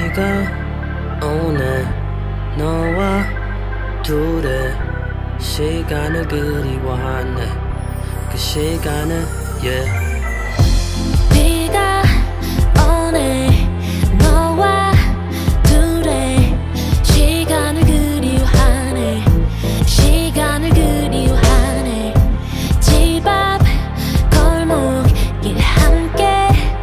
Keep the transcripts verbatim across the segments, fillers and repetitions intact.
비가 오네 너와 둘의 시간을 그리워하네 그 시간을 yeah. 비가 오네 너와 둘의 시간을 그리워하네 시간을 그리워하네 집 앞 골목길 함께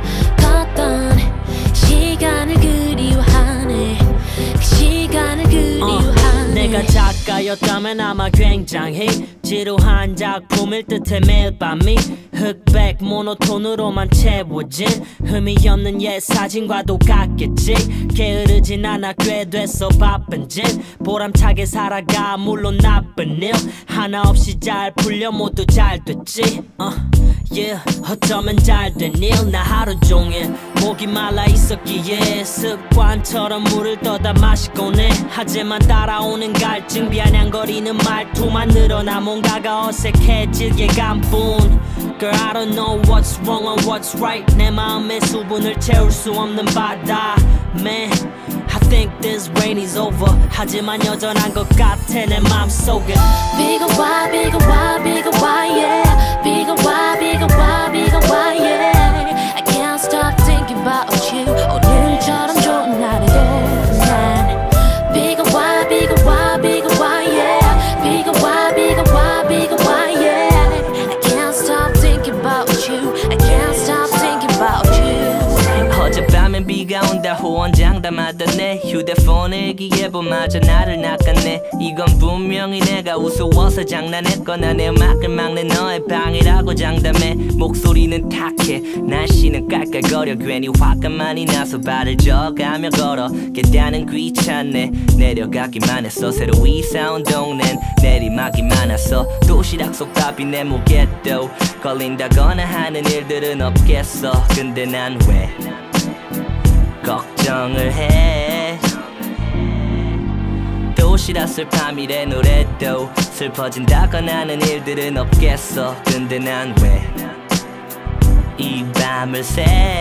걷던 시간을 그리워하네 그 시간을 그리워하네 내가 작가였다면 아마 굉장히 지루한 작품일 듯해 매일 밤이 흑백 모노톤으로만 채워진 의미 없는 옛 사진과도 같겠지 게으르진 않아 꽤 됐어 바쁜 짓 보람차게 살아가 물론 나쁜 일 하나 없이 잘 풀려 모두 잘 됐지 uh, yeah. 어쩌면 잘된 일 나 하루 종일 목이 말라 있었기에 습관처럼 물을 떠다 마시곤 해 하지만 따라오는 갈증 비아냥거리는 말투만 늘어나 뭔가가 어색해질 예감뿐 Girl I don't know what's wrong or what's right 내 마음의 수분을 채울 수 없는 바다 Man I think this rain is over 하지만 여전한 것 같아 내 맘속에 비가 와 비가 와 비가 와 yeah 비가 와 비가 와 비가 와 yeah I can't stop thinking about you 오늘처럼 좋은 날에도 난 비가 와 비가 와 비가 와 yeah 비가 와 비가 와 비가 와 yeah I can't stop thinking about you I can't stop thinking about you 어젯밤엔 비가 온다고 원장담하던 내 휴대폰 일기예보마저 나를 낚았네 이건 분명히 내가 우스워서 장난했거나 내 음악을 막는 너의 방이라고 장담해 목소리는 탁해 날씨는 깔깔거려 괜히 화가 많이 나서 발을 저어가며 걸어 계단은 귀찮네 내려가기만 했어 새로 이사 온 동넨 내리막이 많아서 도시락 속 답이 내 무게도 걸린다거나 하는 일들은 없겠어 근데 난 왜 걱정을 해 도시락을 밤이래 노래도 슬퍼진다거나 하는 일들은 없겠어 근데 난 왜 이 밤을 새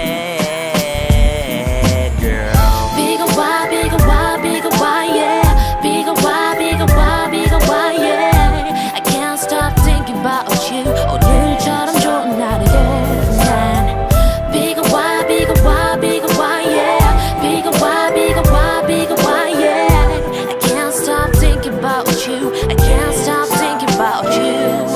Girl 비가 와 비가 와 비가 와 yeah 비가 와 비가 와 비가 와 yeah I can't stop thinking about you 오늘처럼 좋은 날에도 난 비가 와 비가 와 비가 와 yeah 비가 와 비가 와 비가 와 yeah I can't stop thinking about you I can't stop thinking about you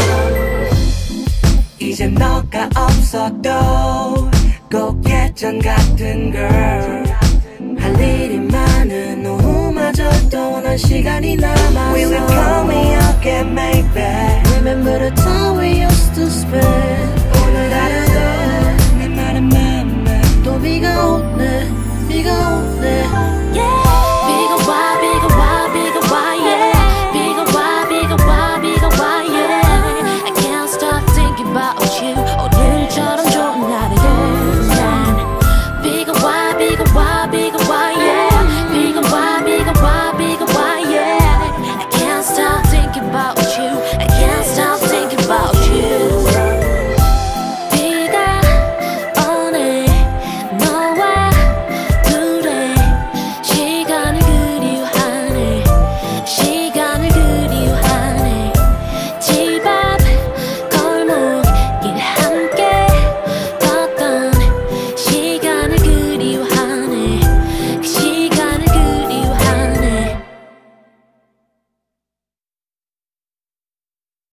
이제 너가 없어도 꼭 예전 같은 girl 할 일이 많은 오후마저도 난 시간이 남았어 We will call me again maybe Remember the time we used to spend 오늘 하루